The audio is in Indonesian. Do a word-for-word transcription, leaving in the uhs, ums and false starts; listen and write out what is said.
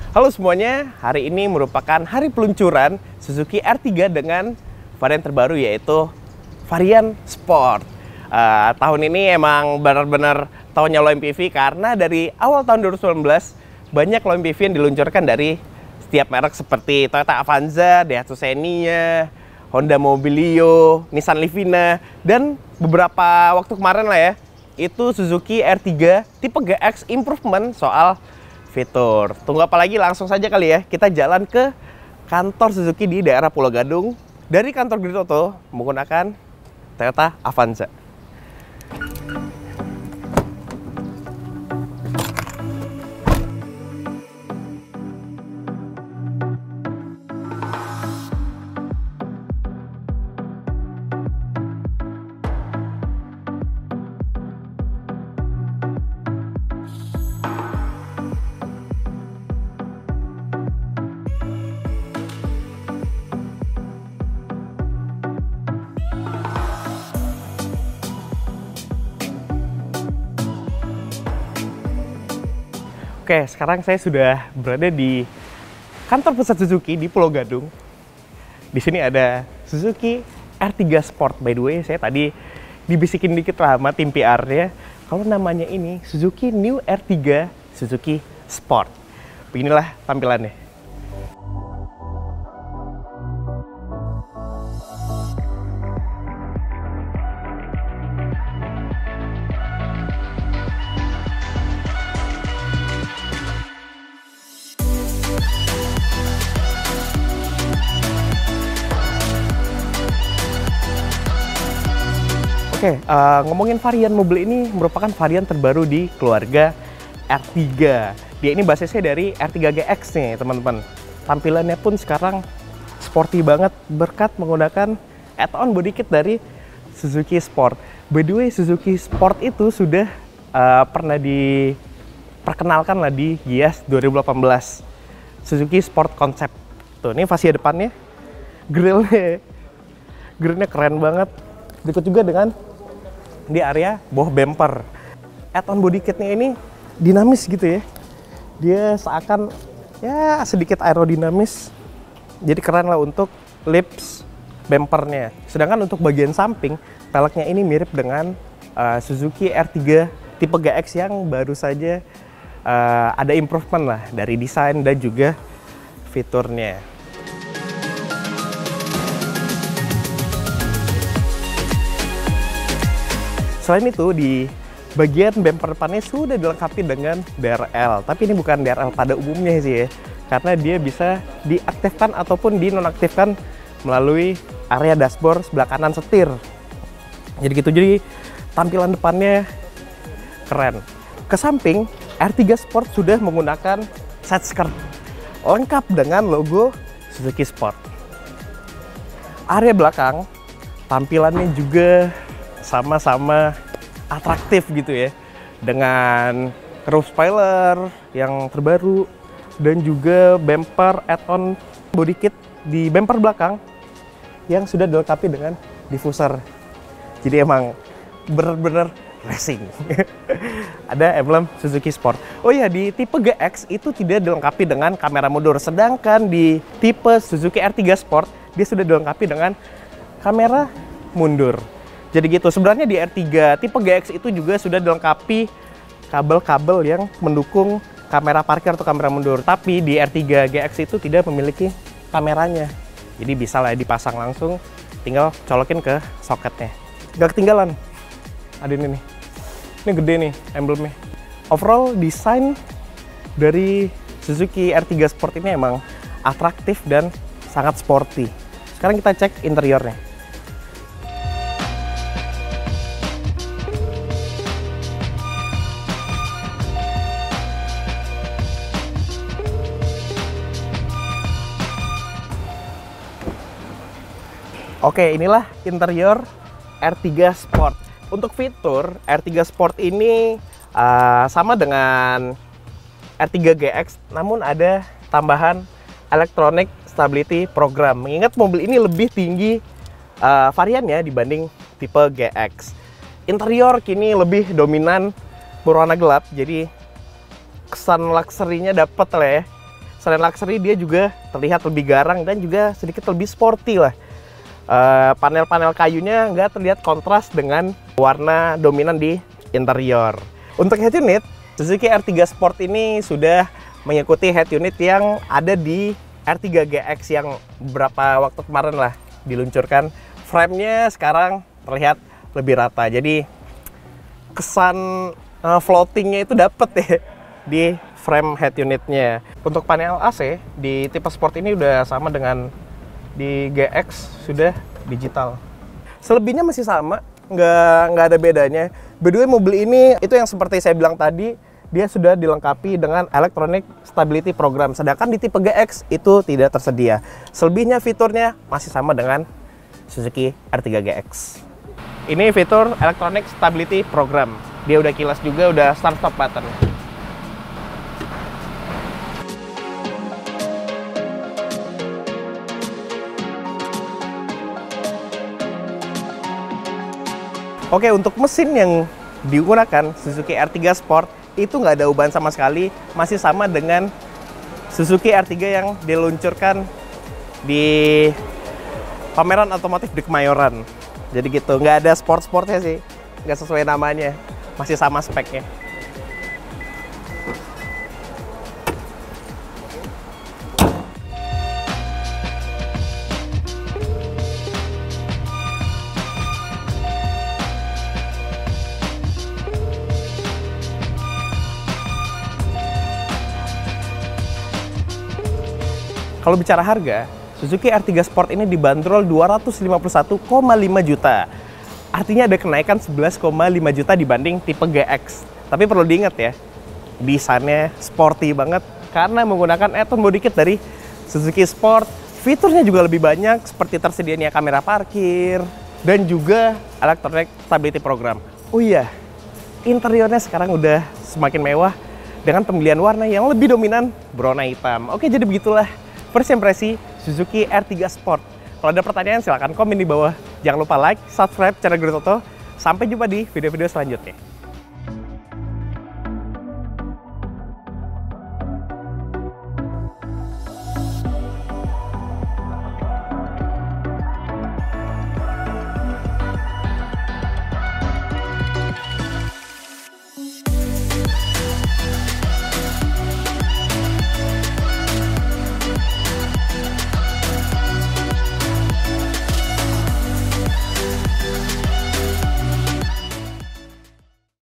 Halo semuanya, hari ini merupakan hari peluncuran Suzuki R tiga dengan varian terbaru yaitu varian Sport. Uh, tahun ini emang benar-benar tahunnya low M P V karena dari awal tahun dua ribu sembilan belas banyak low M P V yang diluncurkan dari setiap merek seperti Toyota Avanza, Daihatsu Xenia, Honda Mobilio, Nissan Livina, dan beberapa waktu kemarin lah ya, itu Suzuki R tiga tipe G X improvement soal fitur. Tunggu apa lagi, langsung saja kali ya kita jalan ke kantor Suzuki di daerah Pulau Gadung. Dari kantor Grid Auto menggunakan Toyota Avanza. Oke, sekarang saya sudah berada di kantor pusat Suzuki di Pulau Gadung. Di sini ada Suzuki R tiga Sport. By the way, saya tadi dibisikin dikit lah sama tim P R-nya. Kalau namanya ini Suzuki New R tiga Suzuki Sport. Beginilah tampilannya. Oke, uh, ngomongin varian mobil ini merupakan varian terbaru di keluarga R tiga. Dia ini basisnya dari R tiga G X nih, teman-teman. Tampilannya pun sekarang sporty banget berkat menggunakan add-on body kit dari Suzuki Sport. By the way, Suzuki Sport itu sudah uh, pernah diperkenalkan lah di Gias dua ribu delapan belas. Suzuki Sport Concept. Tuh, ini fascia depannya, grillnya, grillnya keren banget. Berikut juga dengan di area bawah bumper. Add-on body kitnya ini dinamis gitu ya. Dia seakan ya sedikit aerodinamis. Jadi keren lah untuk lips bumpernya. Sedangkan untuk bagian samping, peleknya ini mirip dengan uh, Suzuki R tiga tipe G X yang baru saja uh, ada improvement lah dari desain dan juga fiturnya. Selain itu, di bagian bumper depannya sudah dilengkapi dengan D R L. Tapi ini bukan D R L pada umumnya sih ya, karena dia bisa diaktifkan ataupun dinonaktifkan melalui area dashboard sebelah kanan setir. Jadi gitu, jadi tampilan depannya keren. Ke samping, R tiga Sport sudah menggunakan side skirt lengkap dengan logo Suzuki Sport. Area belakang, tampilannya juga sama-sama atraktif gitu ya, dengan roof spoiler yang terbaru dan juga bumper add-on body kit di bumper belakang yang sudah dilengkapi dengan diffuser. Jadi emang bener-bener racing. Ada emblem Suzuki Sport. Oh iya, di tipe G X itu tidak dilengkapi dengan kamera mundur, sedangkan di tipe Suzuki R tiga Sport dia sudah dilengkapi dengan kamera mundur. Jadi gitu, sebenarnya di R tiga tipe G X itu juga sudah dilengkapi kabel-kabel yang mendukung kamera parkir atau kamera mundur. Tapi di R tiga G X itu tidak memiliki kameranya. Jadi bisa lah dipasang langsung, tinggal colokin ke soketnya. Gak ketinggalan. Ada ini nih. Ini gede nih emblemnya. Overall desain dari Suzuki R tiga Sport ini emang atraktif dan sangat sporty. Sekarang kita cek interiornya. Oke, inilah interior R tiga Sport. Untuk fitur, R tiga Sport ini uh, sama dengan R tiga G X, namun ada tambahan Electronic Stability Program. Mengingat mobil ini lebih tinggi uh, variannya dibanding tipe G X. Interior kini lebih dominan berwarna gelap, jadi kesan luxury-nya dapet lah ya. selain luxury dia juga terlihat lebih garang dan juga sedikit lebih sporty lah. Uh, panel-panel kayunya nggak terlihat kontras dengan warna dominan di interior. Untuk head unit, Suzuki R tiga Sport ini sudah mengikuti head unit yang ada di R tiga G X yang beberapa waktu kemarin lah diluncurkan. Frame-nya sekarang terlihat lebih rata, jadi kesan uh, floatingnya itu dapet ya di frame head unitnya. Untuk panel A C di tipe Sport ini udah sama dengan di G X, sudah digital. Selebihnya masih sama, nggak nggak ada bedanya. By the way, mobil ini itu yang seperti saya bilang tadi, dia sudah dilengkapi dengan Electronic Stability Program, sedangkan di tipe G X itu tidak tersedia. Selebihnya fiturnya masih sama dengan Suzuki R tiga G X. Ini fitur Electronic Stability Program. Dia udah kilas juga, udah start stop button. Oke, untuk mesin yang digunakan Suzuki R tiga Sport itu nggak ada ubahan sama sekali, masih sama dengan Suzuki R tiga yang diluncurkan di pameran otomotif di Kemayoran. Jadi gitu, nggak ada sport-sportnya sih, nggak sesuai namanya, masih sama speknya. Kalau bicara harga, Suzuki R tiga Sport ini dibanderol dua ratus lima puluh satu koma lima juta. Artinya ada kenaikan sebelas koma lima juta dibanding tipe G X. Tapi perlu diingat ya, desainnya sporty banget karena menggunakan e-tron body kit dari Suzuki Sport. Fiturnya juga lebih banyak, seperti tersedianya kamera parkir dan juga Electronic Stability Program. Oh iya, interiornya sekarang udah semakin mewah dengan pemilihan warna yang lebih dominan berwarna hitam. Oke, jadi begitulah first impresi Suzuki R tiga Sport. Kalau ada pertanyaan silahkan komen di bawah. Jangan lupa like, subscribe channel Guru Toto. Sampai jumpa di video-video selanjutnya.